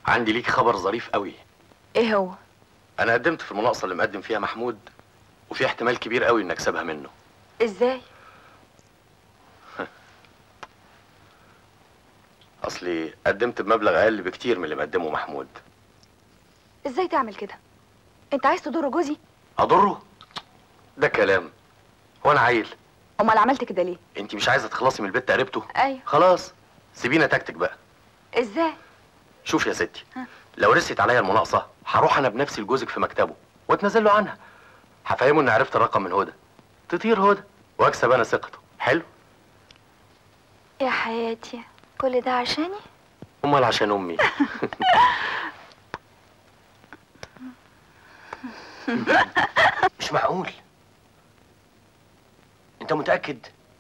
عندي ليك خبر ظريف قوي. ايه هو؟ انا قدمت في المناقصه اللي مقدم فيها محمود، وفي احتمال كبير قوي ان اكسبها منه. ازاي؟ اصلي قدمت بمبلغ اقل بكتير من اللي مقدمه محمود. ازاي تعمل كده؟ انت عايز تضر جوزي؟ اضره؟ ده كلام. هو انا عيل؟ امال عملت كده ليه؟ انت مش عايزه تخلصي من البيت قريبته؟ ايوه. خلاص سيبينا تكتك بقى. ازاي؟ شوف يا ستي، لو رست عليا المناقصه هروح انا بنفسي لجوزك في مكتبه واتنازل له عنها. هفهمه اني عرفت الرقم من هدى، تطير هدى واكسب انا ثقته. حلو؟ يا حياتي كل ده عشاني؟ امال عشان امي. مش معقول. انت متأكد؟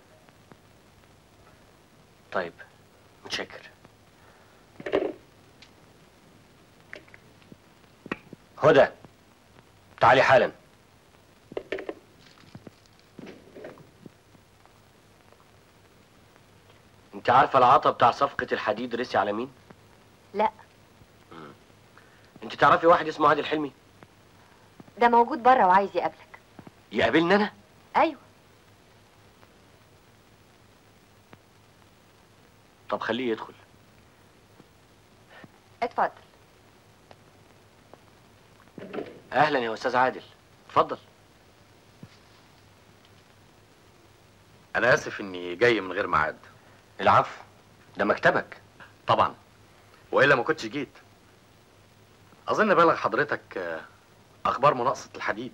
طيب متشكر. هدى تعالي حالا. انت عارفة العطا بتاع صفقة الحديد رسي على مين؟ لا. انت تعرفي واحد اسمه عادل حلمي؟ ده موجود بره وعايز يقابلك. يقابلني انا؟ ايوه. طب خليه يدخل. اتفضل. اهلا يا استاذ عادل، اتفضل. انا اسف اني جاي من غير ميعاد. العفو، ده مكتبك. طبعا، والا ما كنتش جيت. اظن بلغ حضرتك اخبار مناقصه الحديد.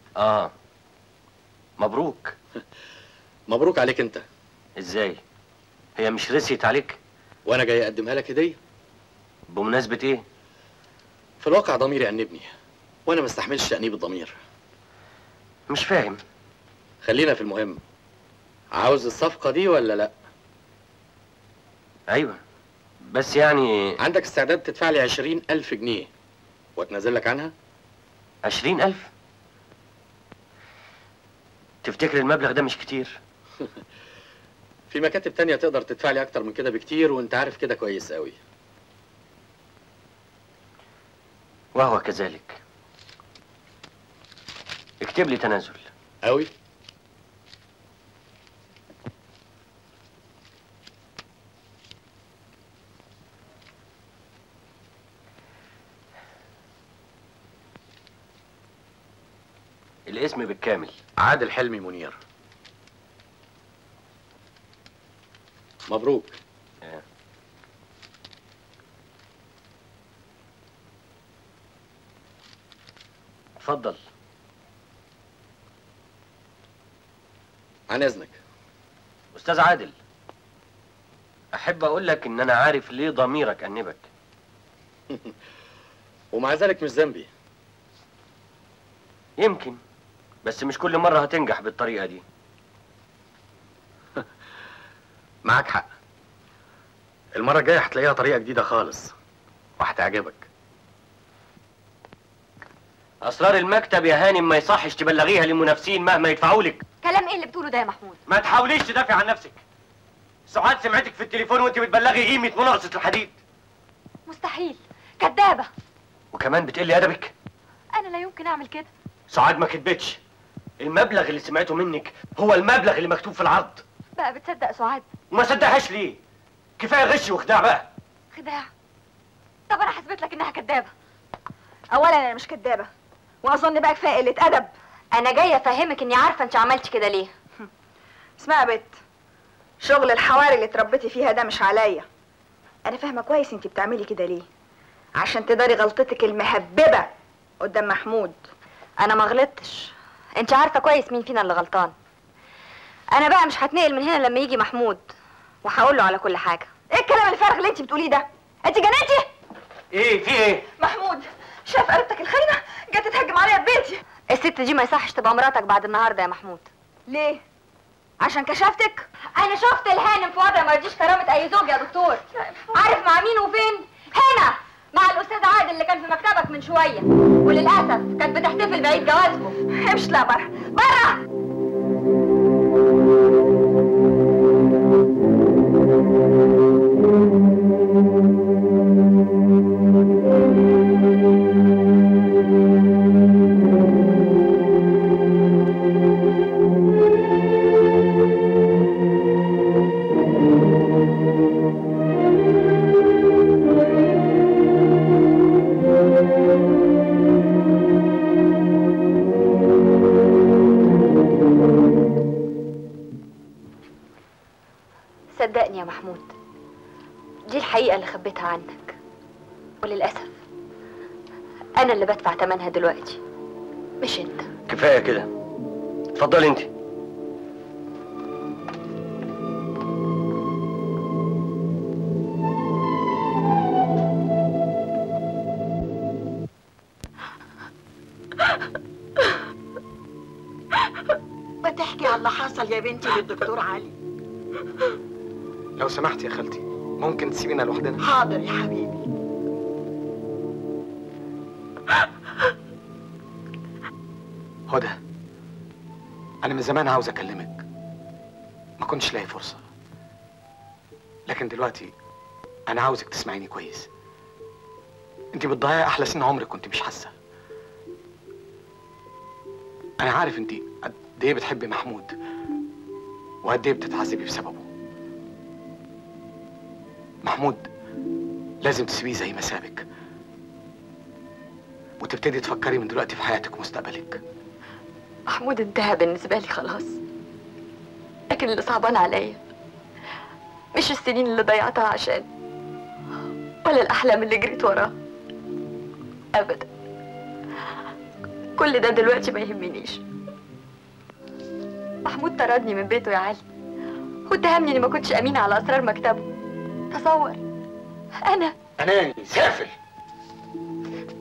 مبروك. مبروك عليك انت. ازاي؟ هي مش رسيت عليك؟ وانا جاي اقدمها لك هديه. بمناسبة ايه؟ في الواقع ضميري أنبني، وانا ما استحملش تأنيب الضمير. مش فاهم. خلينا في المهم. عاوز الصفقة دي ولا لا؟ ايوه، بس يعني عندك استعداد تدفع لي 20,000 جنيه واتنازل لك عنها؟ 20,000؟ تفتكر المبلغ ده مش كتير؟ في مكاتب تانية تقدر تدفع لي أكتر من كده بكتير، وأنت عارف كده كويس قوي. وهو كذلك. اكتب لي تنازل. قوي؟ الاسم بالكامل؟ عادل حلمي منير. مبروك. اتفضل. عن اذنك. استاذ عادل، احب اقول لك ان انا عارف ليه ضميرك انبك. ومع ذلك مش ذنبي. يمكن، بس مش كل مرة هتنجح بالطريقة دي. معاك حق. المرة الجاية هتلاقيها طريقة جديدة خالص وهتعجبك. اسرار المكتب يا هانم ما يصحش تبلغيها للمنافسين مهما يدفعوا لك. كلام ايه اللي بتقوله ده يا محمود؟ ما تحاوليش تدافع عن نفسك. سعاد سمعتك في التليفون وانت بتبلغي قيمة مناقصة الحديد. مستحيل، كدابة. وكمان بتقلي ادبك. انا لا يمكن اعمل كده. سعاد ما كدبتش. المبلغ اللي سمعته منك هو المبلغ اللي مكتوب في العرض. بقى بتصدق سعاد؟ وما صدقهاش ليه؟ كفايه غش وخداع بقى. خداع؟ طب انا حسبت لك انها كدابة. اولا انا مش كدابة، واظن بقى كفايه قله ادب. انا جايه افهمك اني عارفه انت عملتي كده ليه. اسمعي يا بت، شغل الحواري اللي اتربيتي فيها ده مش عليا. انا فاهمه كويس انت بتعملي كده ليه، عشان تداري غلطتك المهببه قدام محمود. انا ما غلطتش، انت عارفه كويس مين فينا اللي غلطان. انا بقى مش هتنقل من هنا لما يجي محمود، وهقول له على كل حاجه. ايه الكلام الفارغ اللي انت بتقوليه ده؟ انت جننتي؟ ايه في ايه؟ محمود شاف قريبتك الخاينه جت تتهجم عليا في بيتي. الست دي ما يصحش تبقى مراتك بعد النهارده يا محمود. ليه؟ عشان كشفتك؟ انا شفت الهانم في وضع ما يرضيش كرامه اي زوج يا دكتور. عارف مع مين وفين؟ هنا مع الاستاذ عادل اللي كان في مكتبك من شويه، وللاسف كانت بتحتفل بعيد جوازهم. امشي لا بره بره. عنك، وللأسف أنا اللي بدفع ثمنها دلوقتي مش أنت. كفايه كده، اتفضلي انت. ما تحكي على اللي حصل يا بنتي للدكتور علي. لو سمحت يا خالتي ممكن تسيبينا لوحدنا؟ حاضر يا حبيبي. هدى، أنا من زمان عاوز أكلمك، ما كنتش لاقي فرصة، لكن دلوقتي أنا عاوزك تسمعيني كويس. أنت بتضيعي أحلى سن عمرك كنت مش حاسة. أنا عارف أنت قد إيه بتحبي محمود وقد إيه بتتعذبي بسببه. محمود لازم تسيبيه زي ما سابك وتبتدي تفكري من دلوقتي في حياتك ومستقبلك. محمود انتهى بالنسبة لي خلاص، لكن اللي صعبان عليا مش السنين اللي ضيعتها عشان، ولا الأحلام اللي جريت وراها أبدا. كل ده دلوقتي ما يهمنيش. محمود طردني من بيته يا علي، واتهمني اني ما كنتش امينه على اسرار مكتبه. تصور، انا أناني سافل.